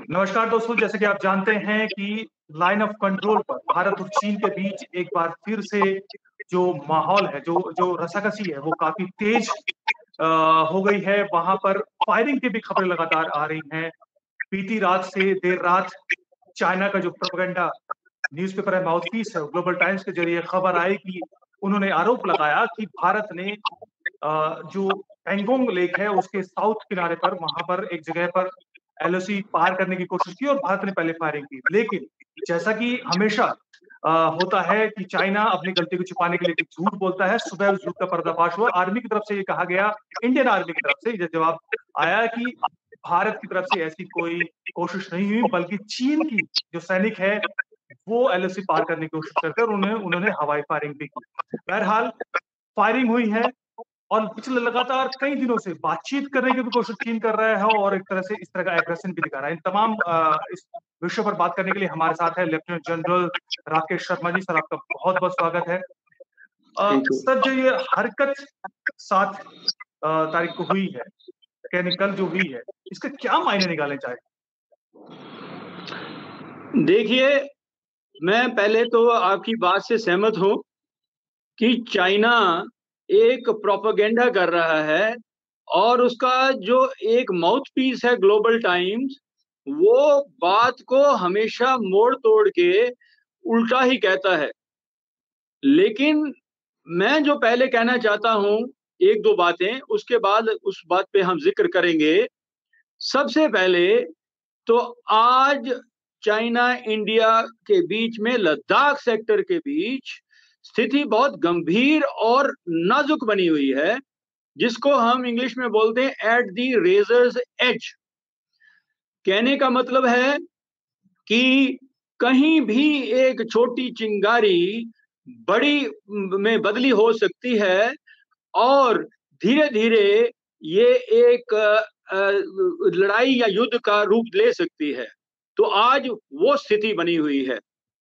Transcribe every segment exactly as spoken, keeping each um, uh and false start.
नमस्कार दोस्तों, जैसे कि आप जानते हैं कि लाइन ऑफ कंट्रोल पर भारत और चीन के बीच एक बार फिर से जो माहौल है, जो जो रसाकसी है, वो काफ़ी तेज अ, हो गई है। वहाँ पर फायरिंग की भी खबरें लगातार आ रही हैं। बीती रात से देर रात चाइना का जो प्रोपेगेंडा न्यूज़पेपर है, माउथपीस है, ग्लोबल टाइम्स के ज़रिए खबर आई कि उन्होंने आरोप लगाया कि भारत ने अ, जो पैंगोंग लेक है, उसके साउथ किनारे पर वहाँ पर एक जगह पर एलओसी पार करने की कोशिश की और भारत ने पहले फायरिंग की। लेकिन जैसा कि हमेशा अ, होता है कि चाइना अपनी गलती को छिपाने के लिए कुछ झूठ बोलता है। सुबह उस झूठ का पर्दाफाश हुआ। आर्मी की तरफ से ये कहा गया, इंडियन आर्मी की तरफ से ये जवाब आया कि भारत की तरफ से ऐसी कोई कोशिश नहीं हुई, बल्कि चीन की जो सैनिक है, वो एलओसी पार करने की कोशिश करते हैं और उन्हें उन्होंने हवाई फायरिंग भी की। बहरहाल फायरिंग हुई है और पिछले लगातार कई दिनों से बातचीत करने की भी कोशिश चीन कर रहा है और एक तरह से इस तरह का एग्रेशन भी दिखा रहा है। इन तमाम अ, इस विषय पर बात करने के लिए हमारे साथ है lieutenant general Rakesh Sharma ji. Sir, आपका बहुत-बहुत स्वागत है। अ, थैंक यू। सर, जो ये हरकत सात अ, तारीख को हुई है, यानी कल जो हुई है, इसके क्या मायने निकालने चाहिए? देखिए, मैं पहले तो आपकी बात से सहमत हूँ कि चाइना एक प्रोपेगेंडा कर रहा है और उसका जो एक माउथपीस है ग्लोबल टाइम्स, वो बात को हमेशा मोड़-तोड़ के उल्टा ही कहता है। लेकिन मैं जो पहले कहना चाहता हूँ, एक दो बातें, उसके बाद उस बात पे हम ज़िक्र करेंगे। सबसे पहले तो आज चाइना इंडिया के बीच में लद्दाख सेक्टर के बीच स्थिति बहुत गंभीर और नाजुक बनी हुई है, जिसको हम इंग्लिश में बोलते हैं एट द रेज़र्स एज। कहने का मतलब है कि कहीं भी एक छोटी चिंगारी बड़ी म में बदली हो सकती है और धीरे-धीरे ये एक अ, लड़ाई या युद्ध का रूप ले सकती है। तो आज वो स्थिति बनी हुई है।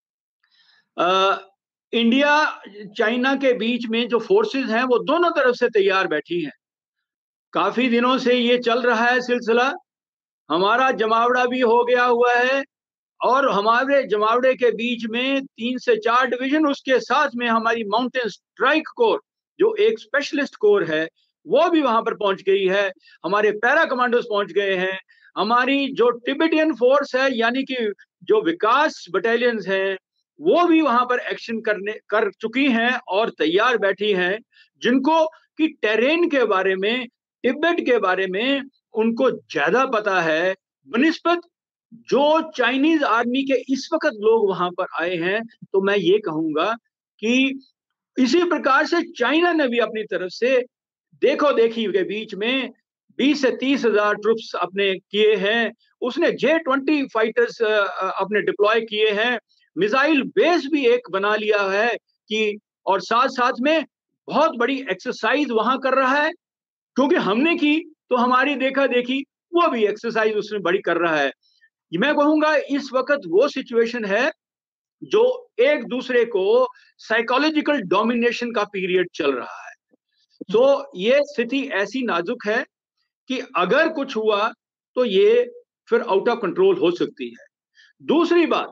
अ, इंडिया चाइना के बीच में जो फोर्सेस हैं, वो दोनों तरफ से तैयार बैठी हैं। काफ़ी दिनों से ये चल रहा है सिलसिला। हमारा जमावड़ा भी हो गया हुआ है और हमारे जमावड़े के बीच में तीन से चार डिवीज़न, उसके साथ में हमारी माउंटेन स्ट्राइक कोर, जो एक स्पेशलिस्ट कोर है, वो भी वहाँ पर पहुँच गई है। हमारे पैरा कमांडोज़ पहुँच गए हैं। हमारी जो तिब्बतियन फ़ोर्स है, यानी कि जो विकास बटालियंस हैं, वो भी वहाँ पर एक्शन करने कर चुकी हैं और तैयार बैठी हैं, जिनको कि टेरेन के बारे में, तिब्बत के बारे में उनको ज़्यादा पता है बनिस्बत जो चाइनीज़ आर्मी के इस वक़्त लोग वहाँ पर आए हैं। तो मैं ये कहूँगा कि इसी प्रकार से चाइना ने भी अपनी तरफ से देखो-देखी के बीच में बीस से तीस हज़ार ट्रूप्स अपने किए हैं। उसने जे ट्वेंटी फाइटर्स अ अ, अपने डिप्लॉय किए हैं। मिसाइल बेस भी एक बना लिया है कि और साथ-साथ में बहुत बड़ी एक्सरसाइज़ वहाँ कर रहा है, क्योंकि हमने की, तो हमारी देखा-देखी वो भी एक्सरसाइज़ उसमें बड़ी कर रहा है। मैं कहूँगा इस वक़्त वो सिचुएशन है, जो एक-दूसरे को साइकोलॉजिकल डोमिनेशन का पीरियड चल रहा है। हुँ। तो ये स्थिति ऐसी नाजुक है कि अगर कुछ हुआ, तो ये फिर आउट ऑफ कंट्रोल हो सकती है। दूसरी बात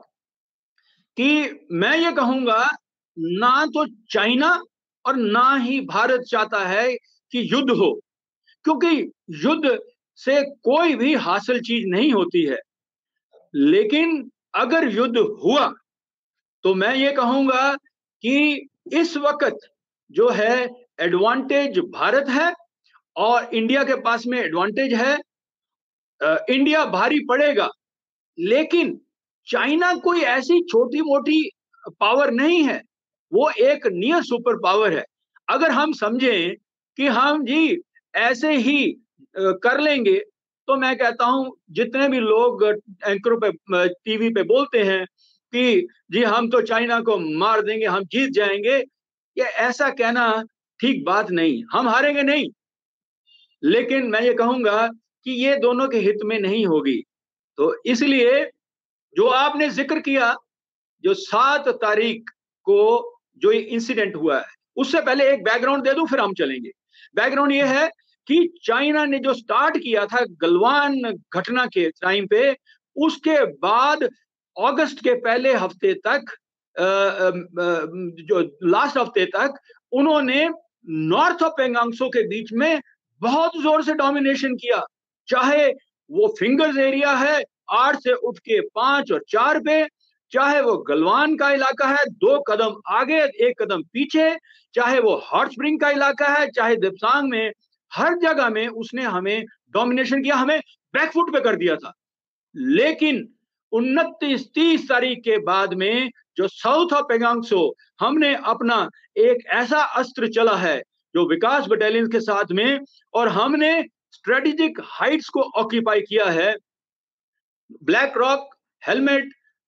कि मैं ये कहूँगा, ना तो चाइना और ना ही भारत चाहता है कि युद्ध हो, क्योंकि युद्ध से कोई भी हासिल चीज़ नहीं होती है। लेकिन अगर युद्ध हुआ, तो मैं ये कहूँगा कि इस वक़्त जो है एडवांटेज भारत है और इंडिया के पास में एडवांटेज है। अ, इंडिया भारी पड़ेगा, लेकिन चाइना कोई ऐसी छोटी-मोटी पावर नहीं है, वो एक नियर सुपर पावर है। अगर हम समझें कि हम जी ऐसे ही अ, कर लेंगे, तो मैं कहता हूँ जितने भी लोग एंकरों पे म टीवी पे बोलते हैं कि जी हम तो चाइना को मार देंगे, हम जीत जाएँगे, ये ऐसा कहना ठीक बात नहीं। हम हारेंगे नहीं। लेकिन मैं ये कहूँगा कि ये दोनों के हित में नहीं होगी। तो इसलिए जो आपने ज़िक्र किया, जो सात तारीख को जो ये इंसिडेंट हुआ है, उससे पहले एक बैकग्राउंड दे दूँ फिर हम चलेंगे। बैकग्राउंड ये है कि चाइना ने जो स्टार्ट किया था गलवान घटना के टाइम पे, उसके बाद अगस्त के पहले हफ्ते तक अ, अ, अ, जो लास्ट हफ्ते तक उन्होंने नॉर्थ ऑफ पेंगांगसो के बीच में बहुत जोर से डोमिनेशन किया। चाहे वो फिंगर्स एरिया है आठ से उठ के पांच और चार पे, चाहे वो गलवान का इलाका है दो कदम आगे एक कदम पीछे, चाहे वो हॉट स्प्रिंग का इलाका है, चाहे दिपसांग में, हर जगह में उसने हमें डोमिनेशन किया, हमें बैकफुट पे कर दिया था। लेकिन उनतीस तीस तारीख के बाद में जो साउथ ऑफ पेगांगसो हमने अपना एक ऐसा अस्त्र चला है जो विकास बटालियन के साथ में, और हमने स्ट्रेटेजिक हाइट्स को ऑक्यूपाई किया है। ब्लैक रॉक, हेलमेट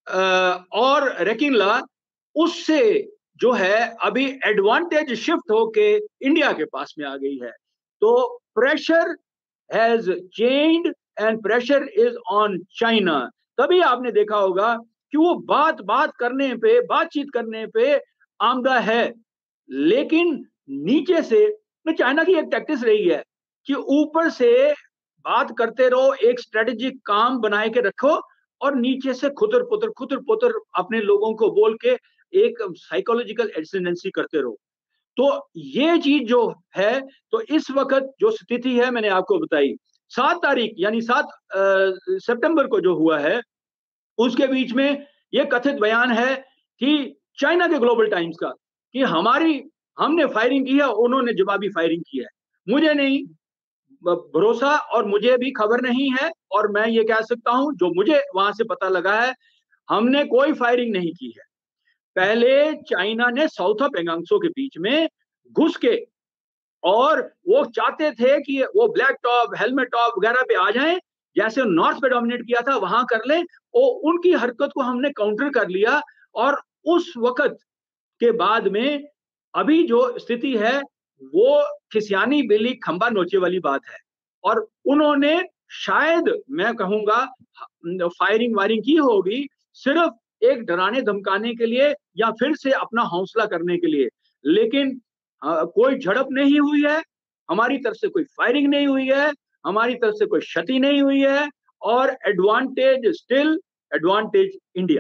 और रेकिंगला, उससे जो है अभी एडवांटेज शिफ्ट होके इंडिया के पास में आ गई है। तो pressure has changed and pressure is on China. तभी आपने देखा होगा कि वो बात बात करने पे, बातचीत करने पे आमदा है, लेकिन नीचे से चाइना की एक टैक्टिस रही है कि ऊपर से बात करते रहो, एक स्ट्रेटेजिक काम बनाए के रखो, और नीचे से खुतर पुतर खुतर पुतर अपने लोगों को बोल के एक साइकोलॉजिकल एसेंडेंसी करते रहो। तो ये चीज जो है, तो इस वक्त जो स्थिति है मैंने आपको बताई, सात तारीख यानी सात सितंबर को जो हुआ है, उसके बीच में ये कथित बयान है कि चाइना के ग्लोबल टाइम्स का, कि हमारी हमने फायरिंग की है, उन्होंने जवाबी फायरिंग की है। मुझे नहीं भरोसा और मुझे भी खबर नहीं है, और मैं ये कह सकता हूं जो मुझे वहां से पता लगा है, हमने कोई फायरिंग नहीं की है। पहले चाइना ने साउथ ऑफ पेगांगसो के बीच में घुस के, और वो चाहते थे कि वो ब्लैक टॉप, हेलमेट टॉप वगैरह पे आ जाएं, जैसे नॉर्थ पे डोमिनेट किया था वहां कर लें, और उनकी हरकत को हमने काउंटर कर लिया। और उस वक्त के बाद में अभी जो स्थिति है वो खिसियानी बिल्ली खंबा नोचे वाली बात है, और उन्होंने शायद मैं कहूंगा फायरिंग वायरिंग की होगी सिर्फ एक डराने धमकाने के लिए या फिर से अपना हौसला करने के लिए, लेकिन आ, कोई झड़प नहीं हुई है, हमारी तरफ से कोई फायरिंग नहीं हुई है, हमारी तरफ से कोई क्षति नहीं हुई है, और एडवांटेज स्टिल एडवांटेज इंडिया।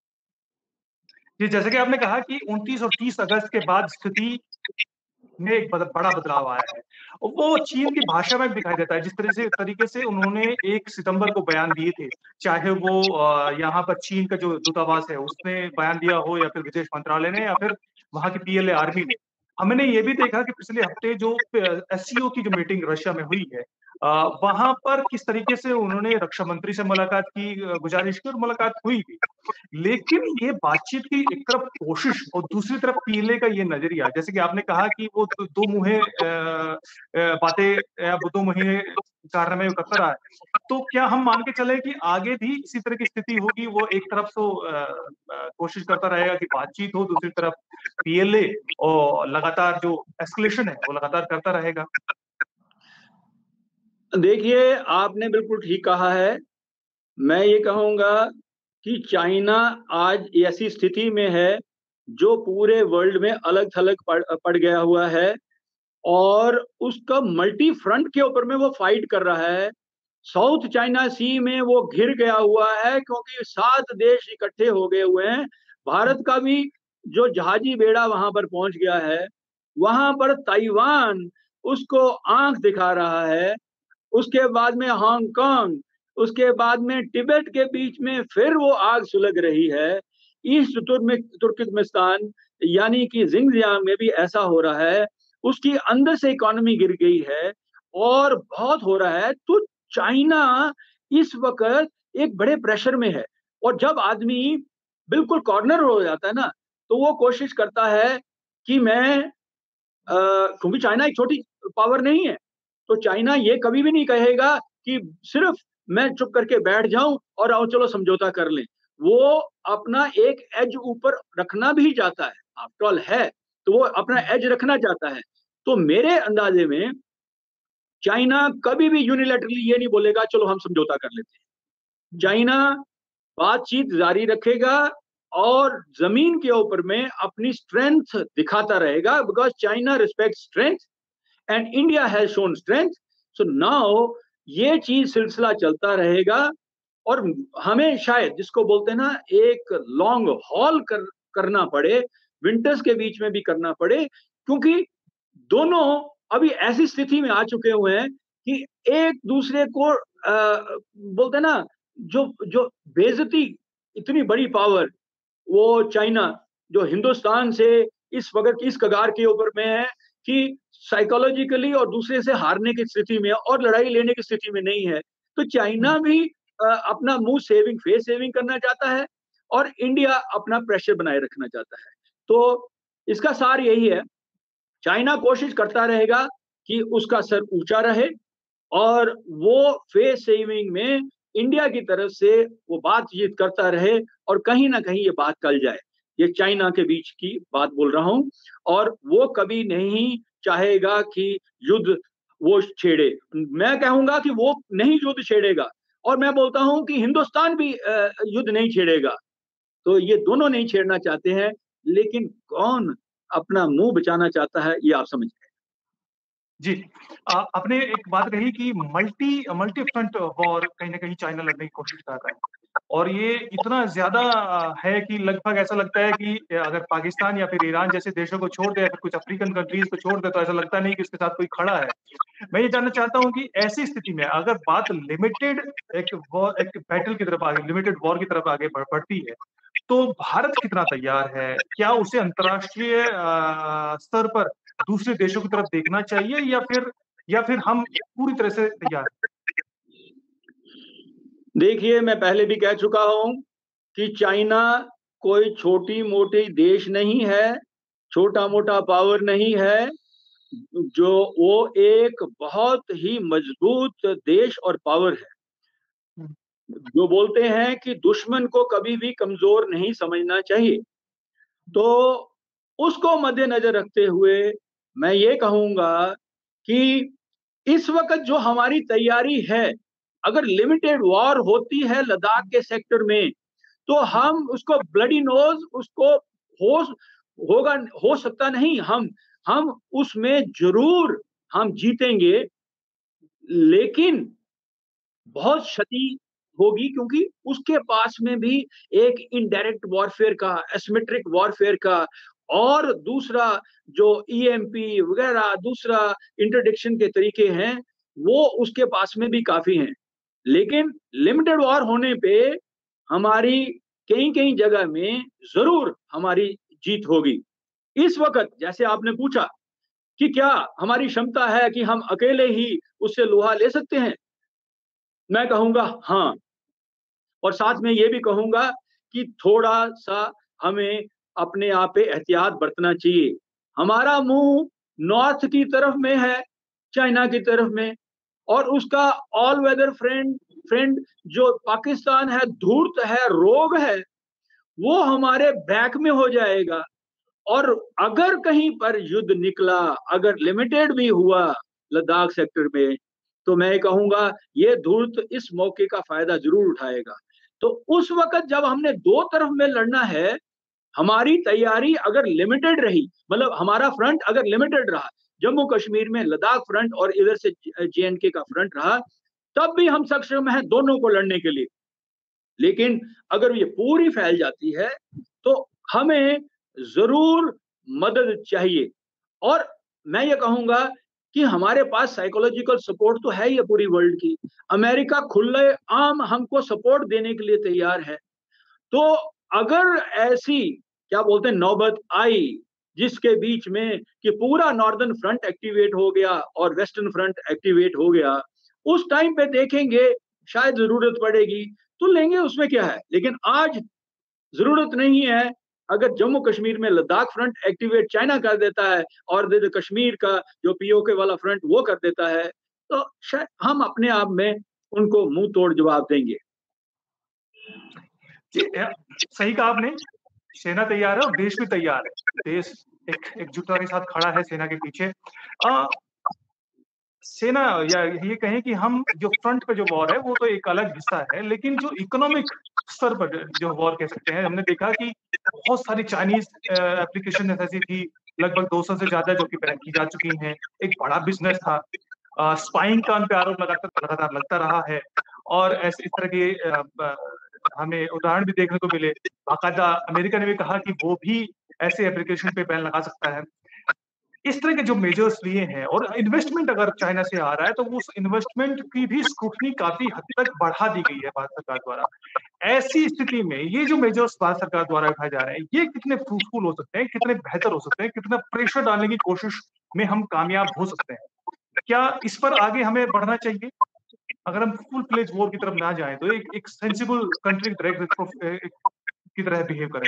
जी, जैसे कि आपने कहा कि उनतीस और तीस अगस्त के बाद स्थिति में एक बड़ा बदलाव आया है, वो चीन की भाषा में दिखाई देता है। जिस तरह से तरीके से उन्होंने एक सितंबर को बयान दिए थे, चाहे वो यहाँ पर चीन का जो दूतावास है उसने बयान दिया हो, या फिर विदेश मंत्रालय ने, या फिर वहां की पीएलए आर्मी ने। हमने ये भी देखा कि पिछले हफ्ते जो एससीओ की जो मीटिंग रशिया में हुई है, वहां पर किस तरीके से उन्होंने रक्षा मंत्री से मुलाकात की, गुजारिश की, और मुलाकात हुई भी। लेकिन ये बातचीत की एक तरफ कोशिश और दूसरी तरफ पीएलए का ये नजरिया, जैसे कि आपने कहा कि वो दो मुहे बातें या दो मुहे कारनामे करता रहा है, तो क्या हम मान के चले कि आगे भी इसी तरह की स्थिति होगी? वो एक तरफ तो कोशिश करता रहेगा कि बातचीत हो, दूसरी तरफ पीएलए और लगातार जो एस्केलेशन है वो लगातार करता रहेगा। देखिए, आपने बिल्कुल ठीक कहा है। मैं ये कहूंगा कि चाइना आज ऐसी स्थिति में है जो पूरे वर्ल्ड में अलग थलग पड़, पड़ गया हुआ है, और उसका मल्टी फ्रंट के ऊपर में वो फाइट कर रहा है। साउथ चाइना सी में वो घिर गया हुआ है क्योंकि सात देश इकट्ठे हो गए हुए हैं। भारत का भी जो जहाजी बेड़ा वहां पर पहुंच गया है, वहां पर ताइवान उसको आंख दिखा रहा है, उसके बाद में हांगकांग, उसके बाद में तिब्बत के बीच में फिर वो आग सुलग रही है। ईस्ट तुर्कमेनिस्तान यानी कि जिंगजियांग में भी ऐसा हो रहा है, उसकी अंदर से इकोनॉमी गिर गई है और बहुत हो रहा है। तो चाइना इस वक्त एक बड़े प्रेशर में है, और जब आदमी बिल्कुल कॉर्नर हो जाता है ना, तो वो कोशिश करता है कि मैं, क्योंकि चाइना एक छोटी पावर नहीं है, तो चाइना ये कभी भी नहीं कहेगा कि सिर्फ मैं चुप करके बैठ जाऊं और आओ चलो समझौता कर लें। वो अपना एक एज ऊपर रखना भी चाहता है, आफ्टर ऑल है, तो वो अपना एज रखना चाहता है। तो मेरे अंदाजे में चाइना कभी भी यूनिलैटरली ये नहीं बोलेगा चलो हम समझौता कर लेते हैं। चाइना बातचीत जारी रखेगा और जमीन के ऊपर में अपनी स्ट्रेंथ दिखाता रहेगा, because China respect strength and India has shown strength. So now ये चीज सिलसिला चलता रहेगा। और हमें शायद जिसको बोलते हैं ना एक लॉन्ग हॉल कर करना पड़े, विंटर्स के बीच में भी करना पड़े, क्योंकि दोनों अभी ऐसी स्थिति में आ चुके हुए हैं कि एक दूसरे को आ, बोलते हैं ना जो जो बेइज्जती, इतनी बड़ी पावर वो चाइना जो हिंदुस्तान से इस वक्त इस कगार के ऊपर में है कि साइकोलॉजिकली और दूसरे से हारने की स्थिति में और लड़ाई लेने की स्थिति में नहीं है, तो चाइना भी आ, अपना मुंह सेविंग फेस सेविंग करना चाहता है और इंडिया अपना प्रेशर बनाए रखना चाहता है। तो इसका सार यही है, चाइना कोशिश करता रहेगा कि उसका सर ऊंचा रहे और वो फेस सेविंग में इंडिया की तरफ से वो बातचीत करता रहे और कहीं ना कहीं ये बात टल जाए। ये चाइना के बीच की बात बोल रहा हूं, और वो कभी नहीं चाहेगा कि युद्ध वो छेड़े। मैं कहूंगा कि वो नहीं युद्ध छेड़ेगा, और मैं बोलता हूं कि हिंदुस्तान भी युद्ध नहीं छेड़ेगा। तो ये दोनों नहीं छेड़ना चाहते हैं, लेकिन कौन अपना मुंह बचाना चाहता है ये आप समझ गए। जी, आ, आपने एक बात कही कि मल्टी मल्टी फ्रंट वॉर कहीं ना कहीं चाइना लड़ने की कोशिश कर रहा है, और ये इतना ज्यादा है कि लगभग ऐसा लगता है कि अगर पाकिस्तान या फिर ईरान जैसे देशों को छोड़ दे या फिर कुछ अफ्रीकन कंट्रीज को छोड़ दे तो ऐसा लगता नहीं कि उसके साथ कोई खड़ा है। मैं ये जानना चाहता हूं कि ऐसी स्थिति में अगर बात लिमिटेड एक वॉर एक बैटल की तरफ आगे लिमिटेड वॉर की तरफ आगे बढ़ बढ़ती है, तो भारत कितना तैयार है? क्या उसे अंतर्राष्ट्रीय स्तर पर दूसरे देशों की तरफ देखना चाहिए, या फिर या फिर हम पूरी तरह से तैयार हैं? देखिए, मैं पहले भी कह चुका हूं कि चाइना कोई छोटी मोटी देश नहीं है, छोटा मोटा पावर नहीं है, जो वो एक बहुत ही मजबूत देश और पावर है। जो बोलते हैं कि दुश्मन को कभी भी कमजोर नहीं समझना चाहिए। तो उसको मद्देनजर रखते हुए मैं ये कहूंगा कि इस वक्त जो हमारी तैयारी है, अगर लिमिटेड वॉर होती है लद्दाख के सेक्टर में, तो हम उसको ब्लडी नोज उसको हो होगा हो सकता नहीं, हम हम उसमें जरूर हम जीतेंगे, लेकिन बहुत क्षति होगी, क्योंकि उसके पास में भी एक इनडायरेक्ट वॉरफेयर का, एसिमेट्रिक वॉरफेयर का, और दूसरा जो ईएमपी वगैरह दूसरा इंटरडिक्शन के तरीके हैं, वो उसके पास में भी काफी हैं। लेकिन लिमिटेड वॉर होने पे हमारी कहीं कहीं जगह में जरूर हमारी जीत होगी। इस वक्त जैसे आपने पूछा कि क्या हमारी क्षमता है कि हम अकेले ही उससे लोहा ले सकते हैं, मैं कहूंगा हाँ, और साथ में ये भी कहूंगा कि थोड़ा सा हमें अपने आप पे एहतियात बरतना चाहिए। हमारा मुंह नॉर्थ की तरफ में है, चाइना की तरफ में, और उसका ऑल वेदर फ्रेंड फ्रेंड जो पाकिस्तान है, धूर्त है, रोग है, वो हमारे बैक में हो जाएगा। और अगर कहीं पर युद्ध निकला, अगर लिमिटेड भी हुआ लद्दाख सेक्टर में, तो मैं कहूंगा ये धूर्त इस मौके का फायदा जरूर उठाएगा। तो उस वक्त जब हमने दो तरफ में लड़ना है, हमारी तैयारी अगर लिमिटेड रही, मतलब हमारा फ्रंट अगर लिमिटेड रहा, जम्मू कश्मीर में लद्दाख फ्रंट और इधर से जे एंड के का फ्रंट रहा, तब भी हम सक्षम हैं दोनों को लड़ने के लिए। लेकिन अगर ये पूरी फैल जाती है तो हमें जरूर मदद चाहिए। और मैं ये कहूंगा कि हमारे पास साइकोलॉजिकल सपोर्ट तो है ही है पूरी वर्ल्ड की। अमेरिका खुले आम हमको सपोर्ट देने के लिए तैयार है। तो अगर ऐसी क्या बोलते हैं नौबत आई जिसके बीच में कि पूरा नॉर्दर्न फ्रंट एक्टिवेट हो गया और वेस्टर्न फ्रंट एक्टिवेट हो गया, उस टाइम पे देखेंगे शायद जरूरत पड़ेगी तो लेंगे, उसमें क्या है। लेकिन आज जरूरत नहीं है। अगर जम्मू कश्मीर में लद्दाख फ्रंट एक्टिवेट चाइना कर देता है और कश्मीर का जो पीओके वाला फ्रंट वो कर देता है, तो शायद हम अपने आप में उनको मुंह तोड़ जवाब देंगे। सही कहा आपने, सेना तैयार है और देश भी तैयार है। देश एक एकजुटता के साथ खड़ा है सेना के पीछे। आ, सेना या ये कहें कि हम जो फ्रंट पे जो वॉर है वो तो एक अलग हिस्सा है, लेकिन जो इकोनॉमिक स्तर पर जो वॉर कह सकते हैं, हमने देखा कि बहुत सारी चाइनीज एप्लीकेशन ऐसी थी, लगभग दो सौ से ज्यादा जो कि बैन की जा चुकी हैं। एक बड़ा बिजनेस था, स्पाइंग का उन पे आरोप लगातार लगातार लगता रहा है। और ऐसे इस तरह के अ, ब हमें उदाहरण भी देखने को मिले। बाकायदा अमेरिका ने भी कहा कि वो भी ऐसे एप्लीकेशन पे बैन लगा सकता है। इस तरह के जो मेजर्स लिए हैं और इन्वेस्टमेंट अगर चाइना से आ रहा है, तो उस इन्वेस्टमेंट की भी स्क्रूटनी काफ़ी हद तक बढ़ा दी गई है भारत सरकार द्वारा। ऐसी स्थिति में ये जो मेजर्स भारत सरकार द्वारा उठाए जा रहे हैं, ये कितने फ्रूटफुल हो सकते हैं, कितने बेहतर हो सकते हैं, कितना प्रेशर डालने की कोशिश में हम कामयाब हो सकते हैं? क्या इस पर आगे हमें बढ़ना चाहिए? अगर हम फुल फ्लेज वॉर की तरफ ना जाएँ, तो एक एक सेंसिबल कंट्री डायरेक्ट की तरह बिहेव करें।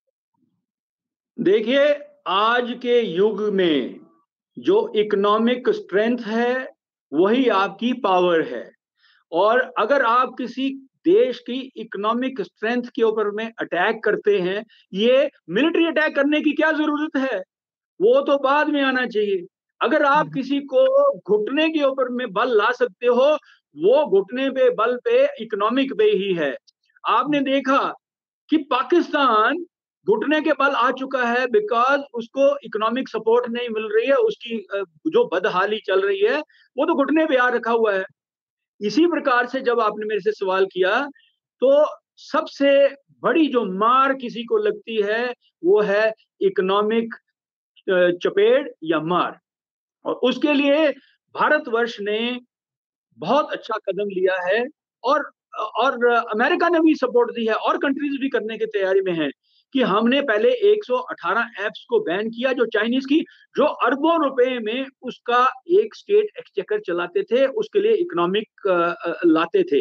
देखिए, आज के युग में जो इकोनॉमिक स्ट्रेंथ है, वही आपकी पावर है। और अगर आप किसी देश की इकोनॉमिक स्ट्रेंथ के ऊपर में अटैक करते हैं, ये मिलिट्री अटैक करने की क्या ज़रूरत है? वो तो बाद में आना चाहिए। अगर हुँ, आप हुँ। किसी को घुटने के ऊपर में बल ला सकते हो, वो घुटने पे बल पे इकोनॉमिक पे ही है। आपने हुँ, देखा कि पाकिस्तान घुटने के बल आ चुका है बिकॉज़ उसको इकोनॉमिक सपोर्ट नहीं मिल रही है, उसकी अ, जो बदहाली चल रही है, वो तो घुटने पे आ रखा हुआ है। इसी प्रकार से जब आपने मेरे से सवाल किया, तो सबसे बड़ी जो मार किसी को लगती है, वो है इकोनॉमिक अ, चपेट या मार। और उसके लिए भारतवर्ष ने बहुत अच्छा कदम लिया है और और अमेरिका ने भी सपोर्ट दी है और कंट्रीज भी करने की तैयारी में हैं कि हमने पहले एक सौ अठारह ऐप्स को बैन किया जो चाइनीज की जो अरबों रुपए में उसका एक स्टेट एक्सचेकर चलाते थे उसके लिए इकोनॉमिक लाते थे।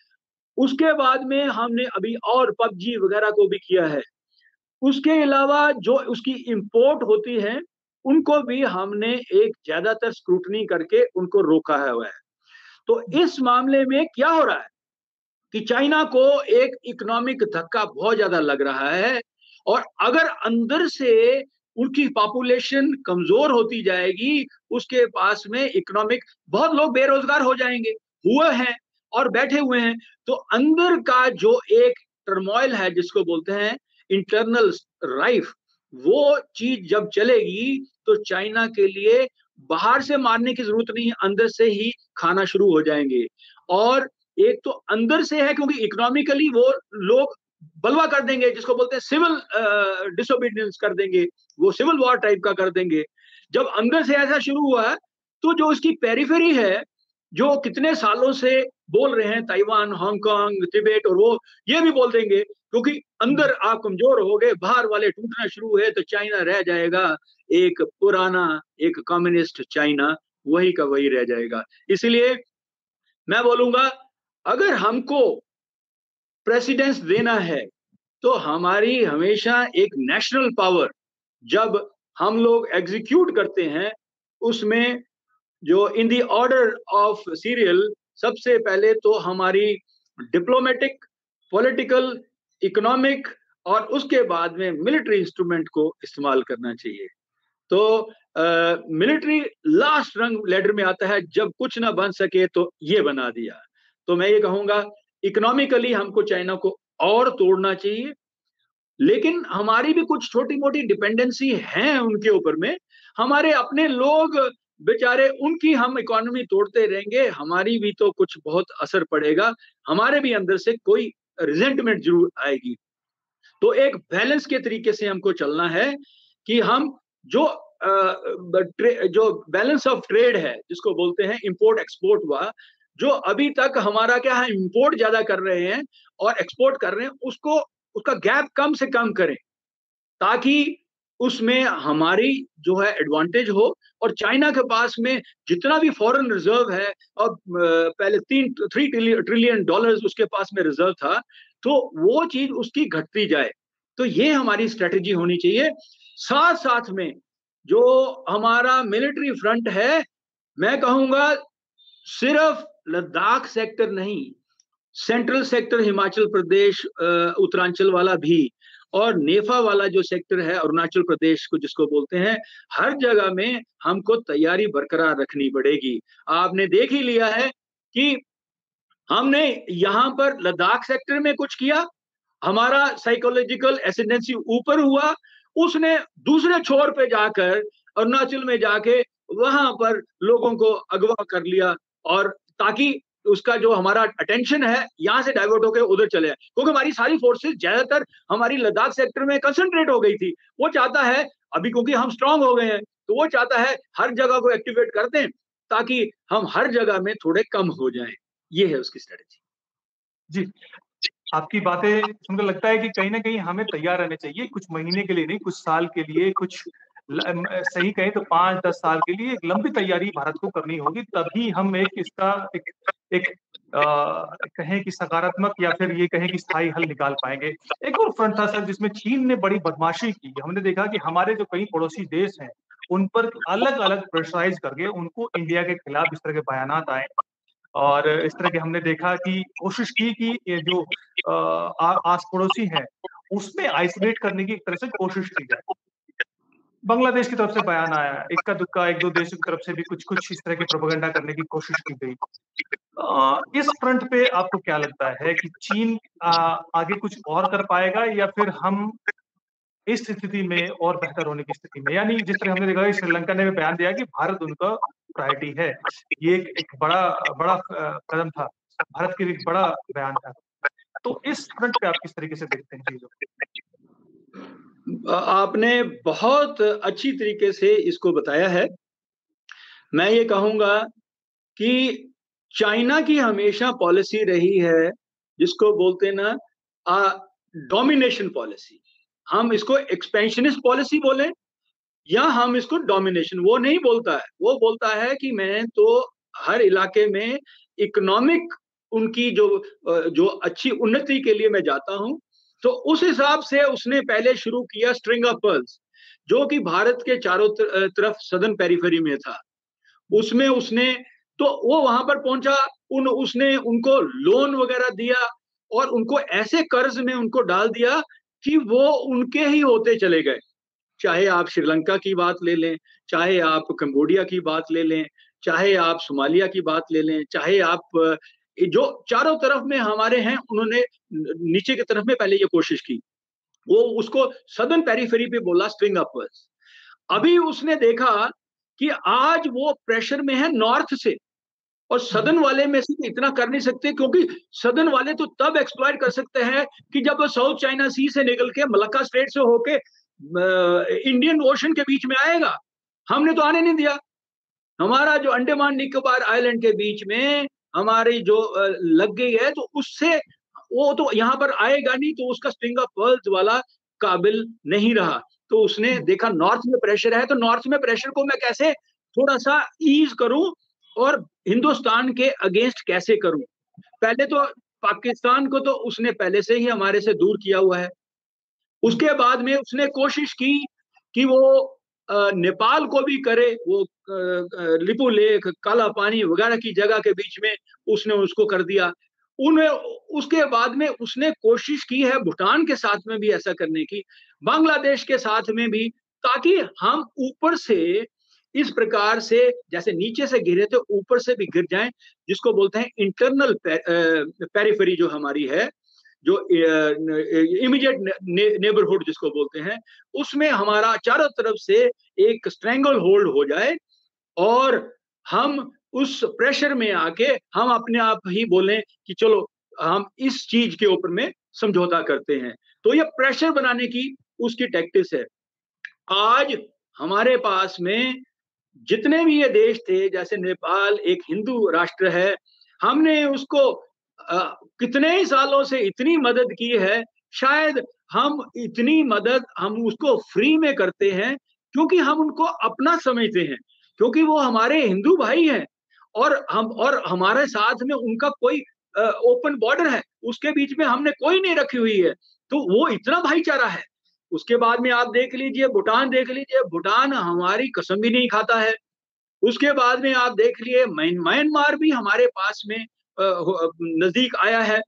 उसके बाद में हमने अभी और पबजी वगैरह को भी किया है। उसके अलावा जो उसकी इंपोर्ट होती है उनको भी हमने एक ज्यादातर स्क्रूटनी करके उनको रोका है हुआ है। तो हुँ, इस मामले में क्या हो रहा है कि चाइना को एक इकोनॉमिक धक्का बहुत ज्यादा लग रहा है और अगर अंदर से उनकी पॉपुलेशन कमजोर होती जाएगी, उसके पास में इकोनॉमिक बहुत लोग बेरोजगार हो जाएंगे, हुए हैं और बैठे हुए हैं। तो अंदर का जो एक टर्मोइल है जिसको बोलते हैं इंटरनल राइफ, वो चीज जब चलेगी तो चाइना के लिए बाहर से मारने की जरूरत नहीं है, अंदर से ही खाना शुरू हो जाएंगे। और एक तो अंदर से है क्योंकि इकोनॉमिकली वो लोग बलवा कर देंगे जिसको बोलते हैं सिविल डिसोबीडियंस कर देंगे, वो सिविल वॉर टाइप का कर देंगे। जब अंदर से ऐसा शुरू हुआ है तो जो उसकी पेरिफेरी है जो कितने सालों से बोल रहे हैं ताइवान, हांगकांग, तिब्बत और वो ये भी बोल देंगे क्योंकि हुँ, अंदर आप कमजोर हो गए, बाहर वाले टूटना शुरू हुए तो चाइना रह जाएगा एक पुराना, एक कम्युनिस्ट चाइना, वही का वही रह जाएगा। इसलिए मैं बोलूंगा अगर हमको प्रेसिडेंस देना है तो हमारी हमेशा एक नेशनल पावर जब हम लोग एग्जीक्यूट करते हैं उसमें जो in the order of serial सबसे पहले तो हमारी डिप्लोमेटिक, पॉलिटिकल, इकोनॉमिक और उसके बाद में मिलिट्री इंस्ट्रूमेंट को इस्तेमाल करना चाहिए। तो मिलिट्री लास्ट रंग लेडर में आता है, जब कुछ ना बन सके तो ये बना दिया। तो मैं ये कहूंगा इकोनॉमिकली हमको चाइना को और तोड़ना चाहिए, लेकिन हमारी भी कुछ छोटी मोटी डिपेंडेंसी है उनके ऊपर में। हमारे अपने लोग बेचारे उनकी हम इकोनॉमी तोड़ते रहेंगे, हमारी भी तो कुछ बहुत असर पड़ेगा, हमारे भी अंदर से कोई रिजेंटमेंट जरूर आएगी। तो एक बैलेंस के तरीके से हमको चलना है कि हम जो अ, जो बैलेंस ऑफ ट्रेड है जिसको बोलते हैं इंपोर्ट एक्सपोर्ट हुआ, जो अभी तक हमारा क्या है इंपोर्ट ज्यादा कर रहे हैं और एक्सपोर्ट कर रहे हैं, उसको उसका गैप कम से कम करें ताकि उसमें हमारी जो है एडवांटेज हो। और चाइना के पास में जितना भी फॉरेन रिजर्व है और पहले तीन थ्री ट्रिलियन डॉलर्स उसके पास में रिजर्व था, तो वो चीज उसकी घटती जाए। तो ये हमारी स्ट्रेटेजी होनी चाहिए। साथ साथ में जो हमारा मिलिट्री फ्रंट है, मैं कहूंगा सिर्फ लद्दाख सेक्टर नहीं, सेंट्रल सेक्टर हिमाचल प्रदेश, उत्तरांचल वाला भी, और नेफा वाला जो सेक्टर है अरुणाचल प्रदेश को जिसको बोलते हैं, हर जगह में हमको तैयारी बरकरार रखनी पड़ेगी। आपने देख ही लिया है कि हमने यहाँ पर लद्दाख सेक्टर में कुछ किया, हमारा साइकोलॉजिकल एसिडेंसी ऊपर हुआ, उसने दूसरे छोर पे जाकर अरुणाचल में जाके वहां पर लोगों को अगवा कर लिया, और ताकि उसका जो हमारा अटेंशन है यहाँ से डाइवर्ट होकर उधर चले जाए, क्योंकि हमारी सारी फोर्सेस ज्यादातर हमारी लद्दाख सेक्टर में कंसंट्रेट हो गई थी। वो चाहता है अभी, क्योंकि हम स्ट्रांग हो गए हैं, तो वो चाहता है हर जगह को एक्टिवेट कर दें ताकि हम हर जगह में थोड़े कम हो जाएं। ये है उसकी स्ट्रेटेजी। जी, आपकी बातें सुनकर लगता है कि कहीं न कहीं हमें तैयार रहना चाहिए, कुछ महीने के लिए नहीं, कुछ साल के लिए, कुछ ल अम, सही कहें तो पाँच दस साल के लिए एक लंबी तैयारी भारत को करनी होगी, तभी हम एक इसका एक एक अ, कहें कि सकारात्मक या फिर ये कहें कि स्थायी हल निकाल पाएँगे। एक और फ्रंट था सर जिसमें चीन ने बड़ी बदमाशी की। हमने देखा कि हमारे जो कई पड़ोसी देश हैं, उन पर अलग-अलग प्रेशराइज़ करके उनको इंडिया के खिलाफ इस तरह के बयानात आए। और इस तरह के हमने देखा कि कोशिश की कि ये जो अ, आ आस-पड़ोसी हैं, उसमें आइसोलेट करने की एक तरह से कोशिश की जाए। बांग्लादेश की तरफ से बयान आया, इक्का-दुक्का एक दो देशों की तरफ से भी कुछ-कुछ इस तरह की प्रोपेगेंडा करने की कोशिश की गई। अ, इस फ्रंट पे आपको क्या लगता है कि चीन अ, आगे कुछ और कर पाएगा या फिर हम इस स्थिति में और बेहतर होने की स्थिति में? यानी जिस तरह हमने देखा कि श्रीलंका ने भी बयान दिया कि भारत उनका प्रायोरिटी है। ये एक एक बड़ा बड़ा अ, कदम था। भारत के लिए एक बड़ा बयान था। तो इस फ्रंट पे आप किस तरीके से देखते हैं चीज़ों को? अ, आपने बहुत अच्छी तरीके से इसको बताया है। मैं ये कहूँगा कि चाइना की हमेशा पॉलिसी रही है, जिसको बोलते हैं ना अ, डोमिनेशन पॉलिसी। हम इसको एक्सपेंशनिस्ट पॉलिसी बोलें या हम इसको डोमिनेशन, वो नहीं बोलता है। वो बोलता है कि मैं तो हर इलाके में इकोनॉमिक उनकी जो अ, जो अच्छी उन्नति के लिए मैं जाता हूँ। तो उस हिसाब से उसने पहले शुरू किया स्ट्रिंग ऑफ पर्ल्स, जो कि भारत के चारों त अ, तरफ सदर्न पेरिफेरी में था। उसमें उसने तो वो वहाँ पर पहुँचा, उन उसने उनको लोन वग़ैरह दिया और उनको ऐसे कर्ज़ में उनको डाल दिया कि वो उनके ही होते चले गए। चाहे आप श्रीलंका की बात ले लें, चाहे आप कंबोडिया की बात ले लें, चाहे आप सोमालिया की बात ले लें, चाहे आप अ, जो चारों तरफ में हमारे हैं, उन्होंने न नीचे की तरफ में पहले ये कोशिश की। वो उसको सदर्न पेरिफेरी पे बोला स्ट्रिंग ऑफ पर्ल्स। अभी उसने देखा कि आज वो प्रेशर में है नॉर्थ से और हुँ, हुँ। सदर्न वाले में से इतना कर नहीं सकते, क्योंकि सदर्न वाले तो तब एक्सप्लॉइट कर सकते हैं कि जब वो साउथ चाइना सी से निकल के मलक्का स्ट्रेट से होके अ, इंडियन ओशन के बीच में आएगा। हमने तो आने नहीं दिया। हमारा जो अंडमान निकोबार आइलैंड के बीच में हमारी जो अ, लग गई है, तो उससे वो तो यहाँ पर आएगा नहीं, तो उसका स्ट्रिंग ऑफ पर्ल्स वाला काबिल नहीं रहा। तो उसने हुँ, देखा नॉर्थ में प्रेशर है, तो नॉर्थ में प्रेशर को मैं कैसे थोड़ा-सा ईज़ करूँ और हिंदुस्तान के अगेंस्ट कैसे करूँ? पहले तो पाकिस्तान को तो उसने पहले से ही हमारे से दूर किया हुआ है। हुँ। उसके बाद में उसने कोशिश की कि वो अ, नेपाल को भी करे, वो अ अ, लिपू लेक, काला पानी वगैरह की जगह के बीच में उसने उसको कर दिया। उन्हें उसके बाद में उसने कोशिश की है भूटान के साथ में भी ऐसा करने की, बांग्लादेश के साथ में भी, ताकि हम ऊपर से इस प्रकार से जैसे नीचे से गिरे थे, ऊपर से भी गिर जाएँ, जिसको बोलते हैं इंटरनल पे अ, पेरिफेरी जो हमारी है, जो इमीडिएट ने, नेबरहुड जिसको बोलते हैं, उसमें हमारा चारों तरफ से एक स्ट्रैंगल होल्ड हो जाए और हम उस प्रेशर में आके हम अपने आप ही बोलें कि चलो हम इस चीज के ऊपर में समझौता करते हैं। तो ये प्रेशर बनाने की उसकी टैक्टिक्स है। आज हमारे पास में जितने भी ये देश थे, जैसे नेपाल एक हिंदू राष्ट्र है, हमने उसको अ, कितने ही सालों से इतनी मदद की है, शायद हम इतनी मदद हम उसको फ्री में करते हैं, क्योंकि हम उनको अपना समझते हैं, क्योंकि वो हमारे हिंदू भाई हैं और हम और हमारे साथ में उनका कोई अ, ओपन बॉर्डर है, उसके बीच में हमने कोई नहीं रखी हुई है, तो वो इतना भाईचारा है। उसके बाद में आप देख लीजिए, भूटान देख लीजिए, भूटान हमारी कसम भी नहीं खाता है। उसके बाद में आप देख लिए म्यान म्यांमार भी हमारे पास में अ, हो अ, नज़दीक आया है।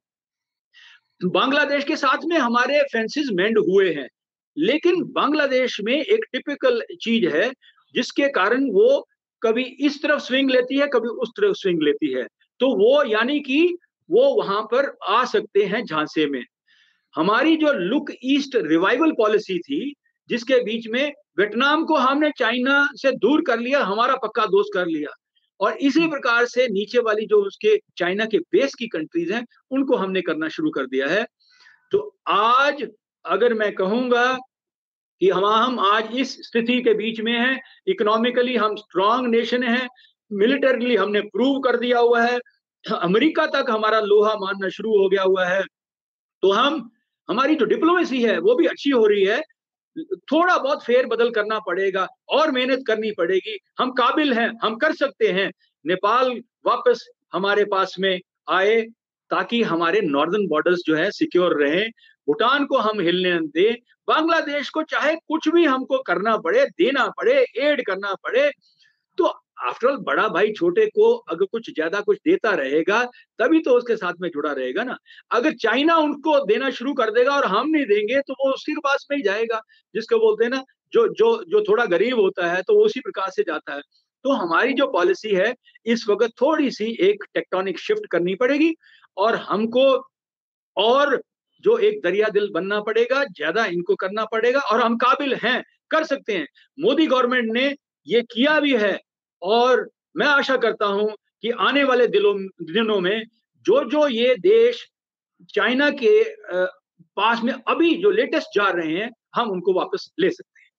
बांग्लादेश के साथ में हमारे फेंसेस मेंड हुए हैं। लेकिन बांग्लादेश में एक टिपिकल चीज़ है, जिसके कारण वो कभी इस तरफ स्विंग लेती है, कभी उस तरफ स्विंग लेती है। तो वो यानी कि वो वहाँ पर आ सकते हैं झांसे में। हमारी जो लुक ईस्ट रिवाइवल पॉलिसी थी, जिसके बीच में वियतनाम को हमने चाइना से दूर कर लिया, हमारा पक्का दोस्त कर लिया। और इसी प्रकार से नीचे वाली जो उसके चाइना के बेस की कंट्रीज हैं, उनको हमने करना शुरू कर दिया है। तो आज अगर मैं कहूँगा कि हम हम आज इस स्थिति के बीच में हैं, इकोनॉमिकली हम स्ट्रॉन्ग नेशन हैं, मिलिटरीली हमने प्रूव कर दिया हुआ है, अमेरिका तक हमारा लोहा मानना शुरू हो गया हुआ है। तो हम हमारी जो डिप्लोमेसी है वो भी अच्छी हो रही है। थोड़ा बहुत फेर-बदल करना पड़ेगा और मेहनत करनी पड़ेगी। हम काबिल हैं, हम कर सकते हैं। नेपाल वापस हमारे पास में आए ताकि हमारे नॉर्दर्न बॉर्डर्स जो है सिक्योर रहें। भूटान को हम हिलने न दें। बांग्लादेश को चाहे कुछ भी हमको करना पड़े, देना पड़े, एड करना पड़े, तो आफ्टर ऑल बड़ा भाई छोटे को अगर कुछ ज़्यादा कुछ देता रहेगा, तभी तो उसके साथ में जुड़ा रहेगा ना। अगर चाइना उनको देना शुरू कर देगा और हम नहीं देंगे, तो वो उसी के पास में ही जाएगा। जिसको बोलते हैं ना, जो जो जो थोड़ा गरीब होता है, तो वो उसी प्रकार से जाता है। तो हमारी जो पॉलिसी है, इस वक़्त थोड़ी-सी एक टेक्टोनिक शिफ्ट करनी पड़ेगी और हमको और जो एक दरिया दिल बनना पड़ेगा, ज़्यादा इनको करना पड़ेगा और हम काबिल हैं, कर सकते हैं। मोदी गवर्नमेंट ने ये किया भी है और मैं आशा करता हूँ कि आने वाले दिलों दिनों में जो-जो ये देश चाइना के अ, पास में अभी जो लेटेस्ट जा रहे हैं, हम उनको वापस ले सकते हैं।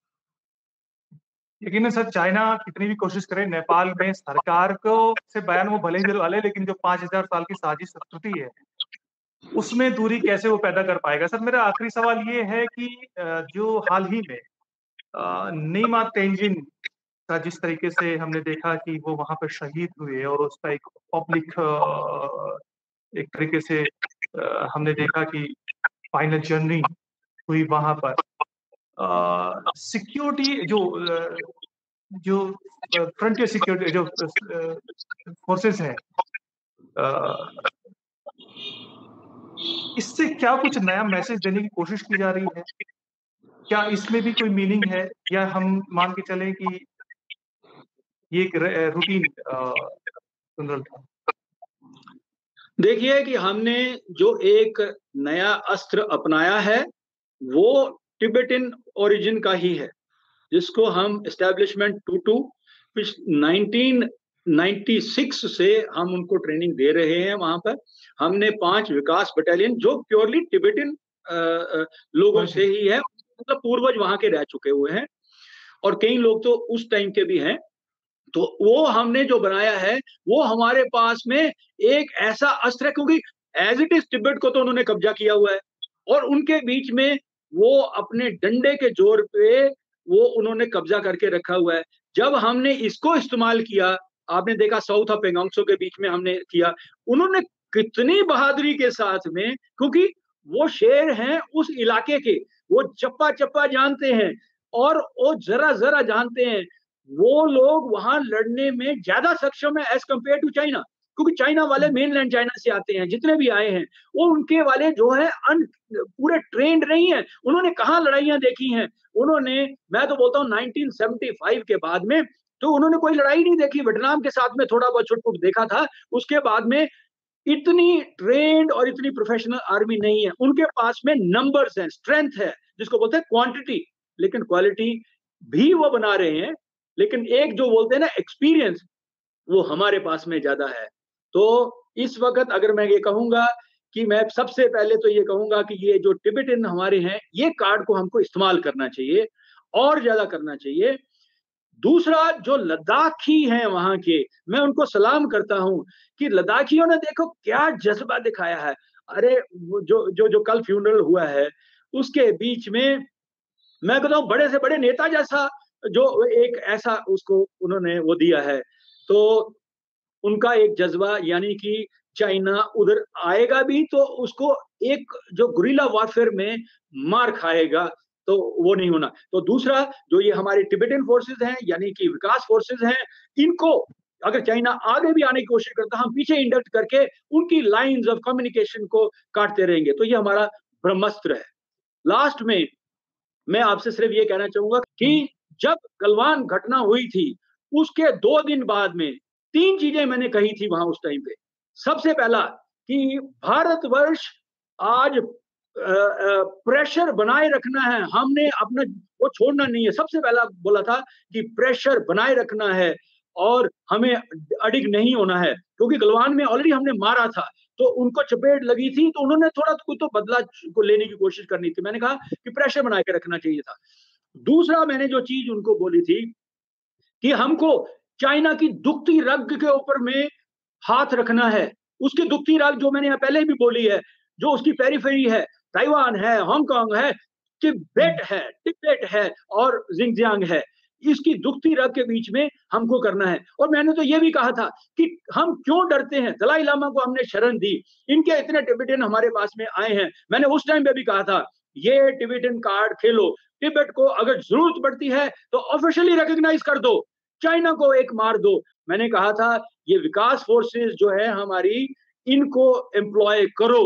यकीनन सर, चाइना कितनी भी कोशिश करे, नेपाल में सरकार को से बयान वो भले ही दिलवा ले, लेकिन जो पाँच हज़ार साल की साजिश टूटी है, उसमें दूरी कैसे वो पैदा कर पाएगा? सर, मेरा आखिरी सवाल ये है कि अ, जो हाल ही में अ, नीमा तेंजिन का जिस तरीके से हमने देखा कि वो वहाँ पे शहीद हुए और उसका एक पब्लिक अ, एक तरीके से अ, हमने देखा कि फाइनल जर्नी हुई वहाँ पर। अ, सिक्योरिटी जो अ, जो अ, फ्रंटियर सिक्योरिटी जो अ, फोर्सेस हैं, अ, इससे क्या कुछ नया मैसेज देने की कोशिश की जा रही है? क्या इसमें भी कोई मीनिंग है या हम मान के चलें कि ये एक र रूटीन अ, जनरल था? देखिए कि हमने जो एक नया अस्त्र अपनाया है, वो तिब्बतन ओरिजिन का ही है, जिसको हम एस्टेब्लिशमेंट टूटू पिछ नाइनटीन नाइंटी सिक्स से हम उनको ट्रेनिंग दे रहे हैं वहाँ पर। हमने पाँच विकास बटालियन जो प्योरली तिब्बतन अ अ, लोगों हाँ से जी। ही है, मतलब पूर्वज वहाँ के रह चुके हुए हैं और कई लोग तो उस टाइम के भी हैं। तो वो हमने जो बनाया है, वो हमारे पास में एक ऐसा अस्त्र है, क्योंकि एज़ इट इज़ तिब्बत को तो उन्होंने कब्ज़ा किया हुआ है और उनके बीच में वो अपने डंडे के ज़ोर पे वो उन्होंने कब्ज़ा करके रखा हुआ है। जब हमने इसको इस्तेमाल किया, आपने देखा साउथ ऑफ पेंगोंगसो के बीच में हमने किया, उन्होंने कितनी बहादुरी के साथ में, क्योंकि वो शेर हैं उस इलाके के, वो चप्पा-चप्पा जानते हैं और वो ज़रा-ज़रा जानते हैं। वो लोग वहाँ लड़ने में ज़्यादा सक्षम है एज़ कंपेयर टू चाइना, क्योंकि चाइना वाले हुँ। मेनलैंड चाइना से आते हैं, जितने भी आए हैं, वो उनके वाले जो है अन पूरे ट्रेन्ड नहीं हैं। उन्होंने कहाँ लड़ाइयाँ देखी हैं, उन्होंने मैं तो बोलता हूँ नाइनटीन सेवेंटी फाइव के बाद में, तो उन्होंने कोई लड़ाई नहीं देखी, वियतनाम के साथ में थोड़ा बहुत छुट-पुट देखा था, उसके बाद में इतनी ट्रेन्ड और इतनी प्रोफेशनल आर्मी नहीं है। उनके पास में नंबर्स हैं, स्ट्रेंथ है, जिसको बोलते हैं क्वांटिटी, लेकिन क्वालिटी भी वो बना रहे हैं, लेकिन एक जो बोलते हैं ना एक्सपीरियंस, वो हमारे पास में ज़्यादा है। तो इस वक़्त अगर मैं ये कहूँगा कि मैं सबसे पहले तो ये कहूँगा कि ये जो तिब्बतन हमारे हैं, ये कार्ड को हमको इस्तेमाल करना चाहिए और ज़्यादा करना चाहिए। दूसरा जो लद्दाखी हैं वहाँ के, मैं उनको सलाम करता हूँ कि लद्दाखियों ने देखो क्या जज़्बा दिखाया है। अरे वो जो जो जो कल फ्यूनरल हुआ है, उसके बीच में मैं कहता हूँ बड़े से बड़े नेता जैसा जो एक ऐसा उसको उन्होंने वो दिया है। तो उनका एक जज़्बा, यानी कि चाइना उधर आएगा भी तो उसको एक जो गुरिल्ला वॉरफेयर में मार खाएगा, तो वो नहीं होना। तो दूसरा जो ये हमारे तिब्बतन फोर्सेस हैं, यानी कि विकास फोर्सेस हैं, इनको अगर चाइना आगे भी आने की कोशिश करता है, हम पीछे इंडक्ट करके उनकी लाइन्स ऑफ कम्युनिकेशन को काटते रहेंगे। तो ये हमारा ब्रह्मास्त्र है। लास्ट में मैं आपसे सिर्फ ये कहना चाहूँगा हुँ। कि जब गलवान घटना हुई थी, उसके दो दिन बाद में तीन चीज़ें मैंने कही थी वहाँ उस टाइम पे। सबसे पहला कि भारतवर्ष आज अ अ, प्रेशर बनाए रखना है, हमने अपना वो छोड़ना नहीं है। सबसे पहला बोला था कि प्रेशर बनाए रखना है और हमें अडिग नहीं होना है, क्योंकि गलवान में ऑलरेडी हमने मारा था, तो उनको चपेट लगी थी, तो उन्होंने थोड़ा कोई तो बदला को लेने की कोशिश करनी थी। मैंने कहा कि प्रेशर बना के रखना चाहिए था। दूसरा मैंने जो चीज उनको बोली थी कि हमको चाइना की दुखती रग के ऊपर में हाथ रखना है। उसकी दुखती रग जो मैंने यहाँ पहले भी बोली है, जो उसकी पेरिफेरी है, ताइवान है, हांगकांग है, तिब्बत है, तिब्बत है और जिंगजियांग है। इसकी दुखती रग के बीच में हमको करना है। और मैंने तो ये भी कहा था कि हम क्यों डरते हैं? दलाई लामा को हमने शरण दी, इनके इतने टिबेटन हमारे पास में आए हैं। मैंने उस टाइम पे भी कहा था, ये टिबेटन कार्ड खेलो, तिब्बत को अगर जरूरत पड़ती है तो ऑफिशियली रिकॉग्नाइज कर दो, चाइना को एक मार दो। मैंने कहा था ये विकास फोर्सेस जो है हमारी, इनको एम्प्लॉय करो,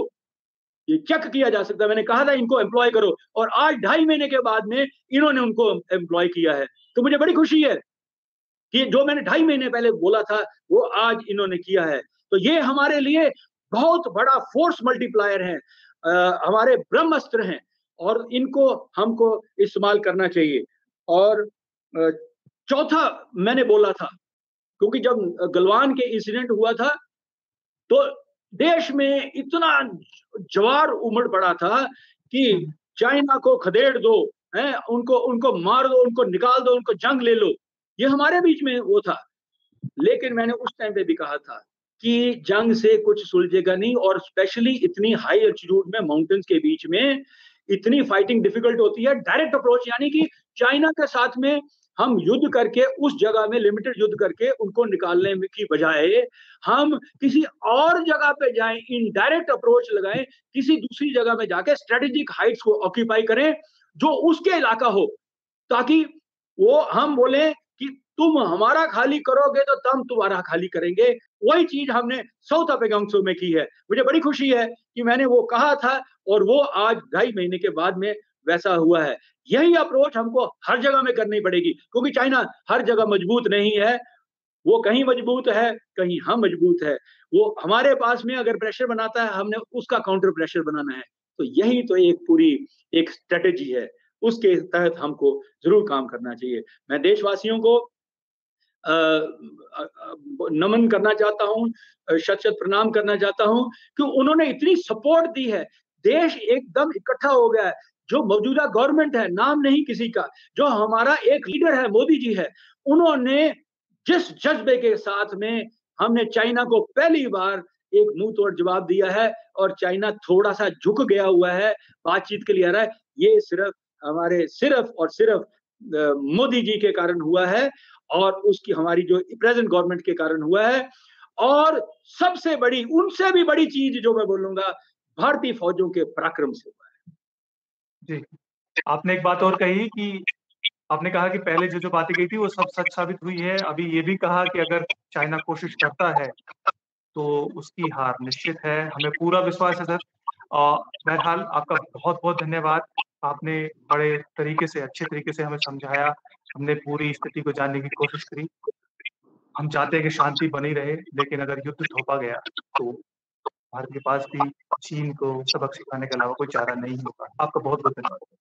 ये चेक किया जा सकता है। मैंने कहा था इनको एम्प्लॉय करो, और आज ढाई महीने के बाद में इन्होंने उनको एम्प्लॉय किया है। तो मुझे बड़ी खुशी है कि जो मैंने ढाई महीने पहले बोला था वो आज इन्होंने किया है। तो ये हमारे लिए बहुत बड़ा फोर्स मल्टीप्लायर है, आ, हमारे ब्रह्मास्त्र हैं, और इनको हमको इस्तेमाल करना चाहिए। और आ, चौथा मैंने बोला था, क्योंकि जब गलवान के इंसिडेंट हुआ था तो देश में इतना ज्वार उमड़ पड़ा था कि चाइना को खदेड़ दो, है उनको उनको मार दो, उनको निकाल दो, उनको जंग ले लो, ये हमारे बीच में वो था। लेकिन मैंने उस टाइम पे भी कहा था कि जंग से कुछ सुलझेगा नहीं, और स्पेशली इतनी हाई एल्टीट्यूड में माउंटेन्स के बीच में इतनी फाइटिंग डिफिकल्ट होती है। डायरेक्ट अप्रोच यानी कि चाइना के साथ में हम युद्ध करके उस जगह में लिमिटेड युद्ध करके उनको निकालने की बजाय हम किसी और जगह पे जाएं, इनडायरेक्ट अप्रोच लगाएं, किसी दूसरी जगह में जाके स्ट्रेटेजिक हाइट्स को ऑक्यूपाई करें जो उसके इलाका हो, ताकि वो हम बोले कि तुम हमारा खाली करोगे तो हम तुम्हारा खाली करेंगे। वही चीज हमने साउथ अफ्रीका में की है। मुझे बड़ी खुशी है कि मैंने वो कहा था और वो आज ढाई महीने के बाद में वैसा हुआ है। यही अप्रोच हमको हर जगह में करनी पड़ेगी, क्योंकि चाइना हर जगह मजबूत नहीं है, वो कहीं मजबूत है, कहीं हम मजबूत है। वो हमारे पास में अगर प्रेशर बनाता है, हमने उसका काउंटर प्रेशर बनाना है। तो यही तो एक पूरी एक स्ट्रेटेजी है, उसके तहत हमको जरूर काम करना चाहिए। मैं देशवासियों को अ, अ, अ, नमन करना चाहता हूँ, शत शत प्रणाम करना चाहता हूँ कि उन्होंने इतनी सपोर्ट दी है। देश एकदम इकट्ठा हो गया है। जो मौजूदा गवर्नमेंट है, नाम नहीं किसी का, जो हमारा एक लीडर है मोदी जी है, उन्होंने जिस जज्बे के साथ में हमने चाइना को पहली बार एक मुंह तोड़ जवाब दिया है, और चाइना थोड़ा सा झुक गया हुआ है, बातचीत के लिए आ रहा है, ये सिर्फ हमारे सिर्फ और सिर्फ मोदी जी के कारण हुआ है, और उसकी हमारी जो प्रेजेंट गवर्नमेंट के कारण हुआ है। और सबसे बड़ी, उनसे भी बड़ी चीज जो मैं बोलूंगा, भारतीय फौजों के पराक्रम से हुआ है। जी, आपने एक बात और कही कि आपने कहा कि पहले जो जो बातें कही थी वो सब सच साबित हुई है। अभी ये भी कहा कि अगर चाइना कोशिश करता है तो उसकी हार निश्चित है। हमें पूरा विश्वास है सर। अ, बहरहाल आपका बहुत-बहुत धन्यवाद। आपने बड़े तरीके से, अच्छे तरीके से हमें समझाया। हमने पूरी स्थिति को जानने की कोशिश करी। हम चाहते हैं कि शांति बनी रहे, लेकिन अगर युद्ध थोपा गया तो भारत के पास भी चीन को सबक सिखाने के अलावा कोई चारा नहीं होगा। आपका बहुत-बहुत धन्यवाद।